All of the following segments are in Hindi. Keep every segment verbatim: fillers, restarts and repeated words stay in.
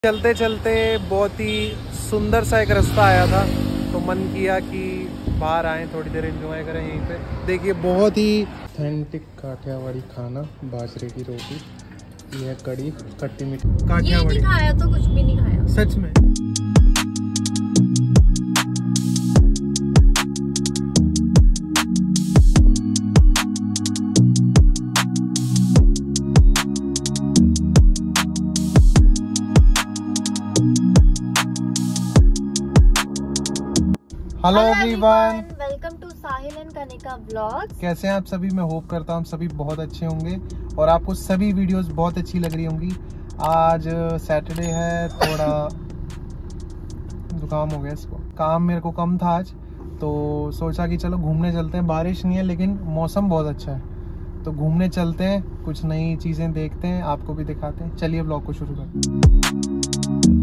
चलते चलते बहुत ही सुंदर सा एक रास्ता आया था तो मन किया कि बाहर आए, थोड़ी देर एंजॉय करें यहीं पे। देखिए बहुत ही ऑथेंटिक काठियावाड़ी खाना, बाजरे की रोटी, यह कड़ी, खट्टी मीठी काठियावाड़ी। ये नहीं खाया तो कुछ भी नहीं खाया सच में। Hello everyone, welcome to Sahil and Kanika vlogs. कैसे हैं आप सभी? मैं होप करता हूँ सभी बहुत अच्छे होंगे और आपको सभी वीडियोस बहुत अच्छी लग रही होंगी। आज सैटरडे है, थोड़ा जुकाम हो गया इसको, काम मेरे को कम था आज तो सोचा कि चलो घूमने चलते हैं। बारिश नहीं है लेकिन मौसम बहुत अच्छा है तो घूमने चलते हैं, कुछ नई चीज़ें देखते हैं, आपको भी दिखाते हैं। चलिए व्लॉग को शुरू करते हैं।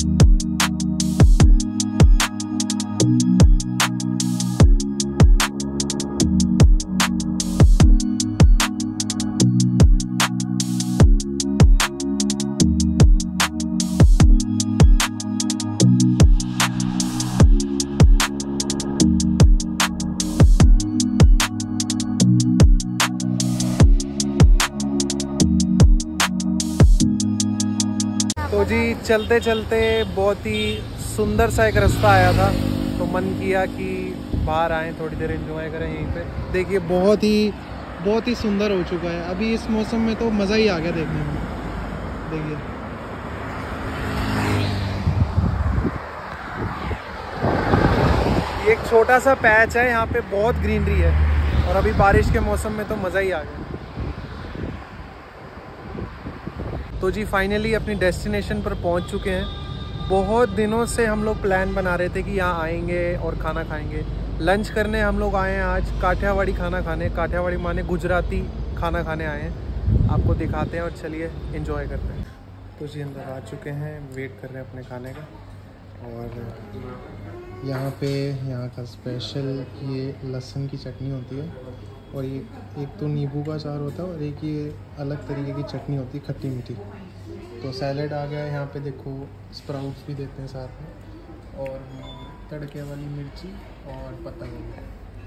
तो जी चलते चलते बहुत ही सुंदर सा एक रास्ता आया था तो मन किया कि बाहर आए, थोड़ी देर एंजॉय करें यहीं पे। देखिए बहुत ही बहुत ही सुंदर हो चुका है अभी इस मौसम में, तो मज़ा ही आ गया देखने में। देखिए ये एक छोटा सा पैच है, यहाँ पे बहुत ग्रीनरी है और अभी बारिश के मौसम में तो मज़ा ही आ गया। तो जी फाइनली अपनी डेस्टिनेशन पर पहुंच चुके हैं। बहुत दिनों से हम लोग प्लान बना रहे थे कि यहाँ आएंगे और खाना खाएंगे। लंच करने हम लोग आए हैं आज, काठियावाड़ी खाना खाने। काठियावाड़ी माने गुजराती खाना खाने आए हैं, आपको दिखाते हैं और चलिए एंजॉय करते हैं। तो जी अंदर आ चुके हैं, वेट कर रहे हैं अपने खाने का। और यहाँ पे यहाँ का स्पेशल ये लहसुन की चटनी होती है और ये एक तो नींबू का अचार होता है और एक ये अलग तरीके की चटनी होती है खट्टी मीठी। तो सैलेड आ गया है यहाँ पे, देखो स्प्राउट्स भी देते हैं साथ में और तड़के वाली मिर्ची और पत्ता गोभी।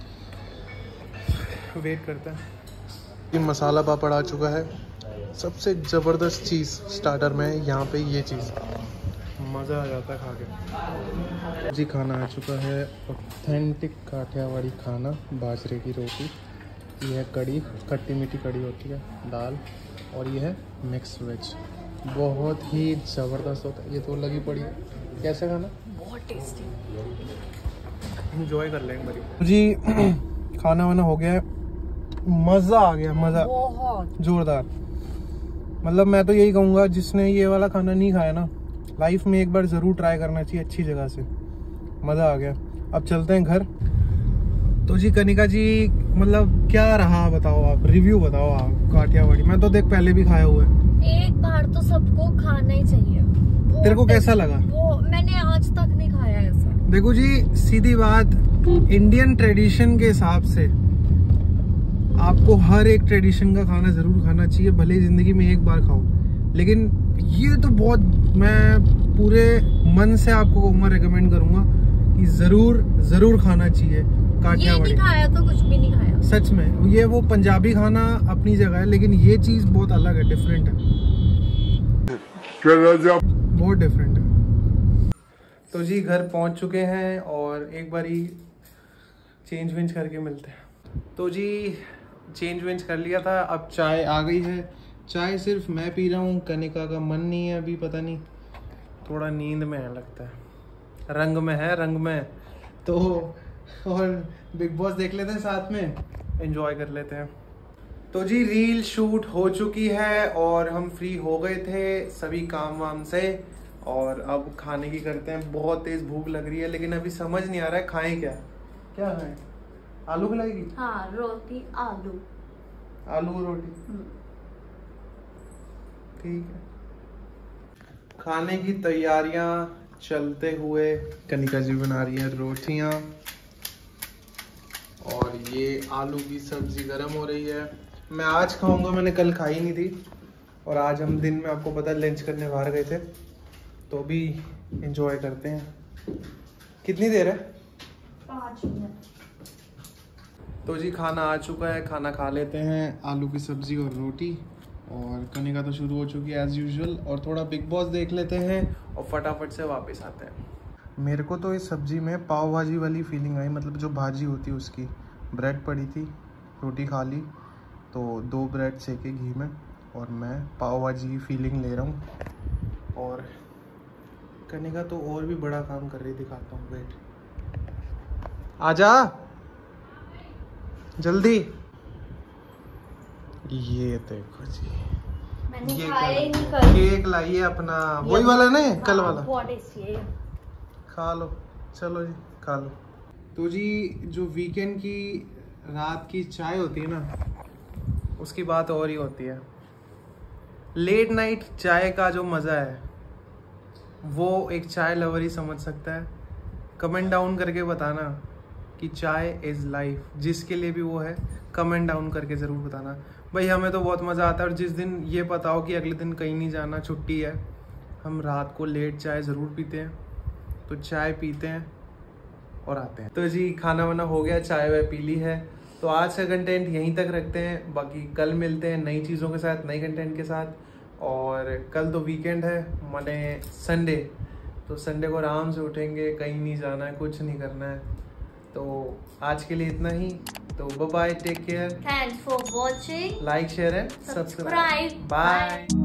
वेट करता है। ये मसाला पापड़ आ चुका है, सबसे ज़बरदस्त चीज़ स्टार्टर में यहाँ पे ये चीज़, मज़ा आ जाता है खा के। जी खाना आ चुका है, ऑथेंटिक काठियावाड़ी खाना, बाजरे की रोटी, यह है कड़ी, खट्टी मीठी कड़ी होती है, दाल, और यह है मिक्स वेज। बहुत ही ज़बरदस्त होता है, ये तो लगी पड़ी है। कैसा खाना? बहुत टेस्टी, एंजॉय कर लेंगे बड़ी जी। खाना वाना हो गया है, मज़ा आ गया, मज़ा बहुत ज़ोरदार। मतलब मैं तो यही कहूँगा जिसने ये वाला खाना नहीं खाया ना, लाइफ में एक बार ज़रूर ट्राई करना चाहिए, अच्छी जगह से, मज़ा आ गया। अब चलते हैं घर। तो जी कनिका जी, मतलब क्या रहा बताओ आप, रिव्यू बताओ आप काठियावाड़ी। मैं तो देख पहले भी खाया हुआ है, एक बार तो सबको खाना ही चाहिए। तेरे को कैसा लगा? वो मैंने आज तक नहीं खाया ऐसा। देखो जी सीधी बात, इंडियन ट्रेडिशन के हिसाब से आपको हर एक ट्रेडिशन का खाना जरूर खाना चाहिए, भले ही जिंदगी में एक बार खाओ। लेकिन ये तो बहुत, मैं पूरे मन से आपको कहूँगा, रिकमेंड करूँगा कि जरूर जरूर खाना चाहिए काठियावाड़ी। ये नहीं खाया तो कुछ भी नहीं खाया सच में। ये वो पंजाबी खाना अपनी जगह है लेकिन ये चीज़ बहुत अलग है, डिफरेंट है, बहुत डिफरेंट है। तो जी घर पहुंच चुके हैं और एक बारी चेंज वेंज करके मिलते हैं। तो जी चेंज वेंज कर लिया था, अब चाय आ गई है। चाय सिर्फ मैं पी रहा हूँ, कनिका का मन नहीं है अभी, पता नहीं थोड़ा नींद में है लगता है, रंग में है, रंग में। तो और बिग बॉस देख लेते हैं साथ में, एंजॉय कर लेते हैं। तो जी रील शूट हो चुकी है और हम फ्री हो गए थे सभी काम वाम से और अब खाने की करते हैं। बहुत तेज भूख लग रही है लेकिन अभी समझ नहीं आ रहा है खाएं क्या। क्या खाएं? आलू खिलाएगी? हाँ, रोटी आलू, आलू रोटी, ठीक है। खाने की तैयारियां चलते हुए कनिका जी बना रही है रोटियां और ये आलू की सब्जी गर्म हो रही है। मैं आज खाऊंगा, मैंने कल खाई नहीं थी और आज हम दिन में, आपको पता है, लंच करने बाहर गए थे तो भी एंजॉय करते हैं। कितनी देर है? पाँच मिनट। तो जी खाना आ चुका है, खाना खा लेते हैं। आलू की सब्जी और रोटी, और कनिका तो शुरू हो चुकी है एज़ यूजुअल। और थोड़ा बिग बॉस देख लेते हैं और फटाफट से वापस आते हैं। मेरे को तो इस सब्जी में पाव भाजी वाली फीलिंग आई, मतलब जो भाजी होती है उसकी। ब्रेड पड़ी थी, रोटी खा ली, तो दो ब्रेड सेके घी में, और मैं पाव भाजी की फीलिंग ले रहा हूँ। और कनिका तो और भी बड़ा काम कर रही, दिखाता हूँ, वेट। आजा जल्दी। ये देखो जी, मैंने ये खाया ही नहीं कल केक लाइए अपना, वही वाला नहीं, कल हाँ, वाला। बहुत टेस्टी है। खा लो, चलो जी खा लो। तो जी जो वीकेंड की रात की चाय होती है ना, उसकी बात और ही होती है। लेट नाइट चाय का जो मज़ा है वो एक चाय लवर ही समझ सकता है। कमेंट डाउन करके बताना कि चाय इज़ लाइफ, जिसके लिए भी वो है कमेंट डाउन करके ज़रूर बताना। भाई हमें तो बहुत मज़ा आता है, और जिस दिन ये पता हो कि अगले दिन कहीं नहीं जाना, छुट्टी है, हम रात को लेट चाय ज़रूर पीते हैं। तो चाय पीते हैं और आते हैं। तो जी खाना वाना हो गया, चाय वाय पी ली है। तो आज का कंटेंट यहीं तक रखते हैं, बाकी कल मिलते हैं नई चीज़ों के साथ, नई कंटेंट के साथ। और कल तो वीकेंड है, माने संडे, तो संडे को आराम से उठेंगे, कहीं नहीं जाना है, कुछ नहीं करना है। तो आज के लिए इतना ही। तो bye bye, take care, thanks for watching, like share and subscribe, subscribe, bye.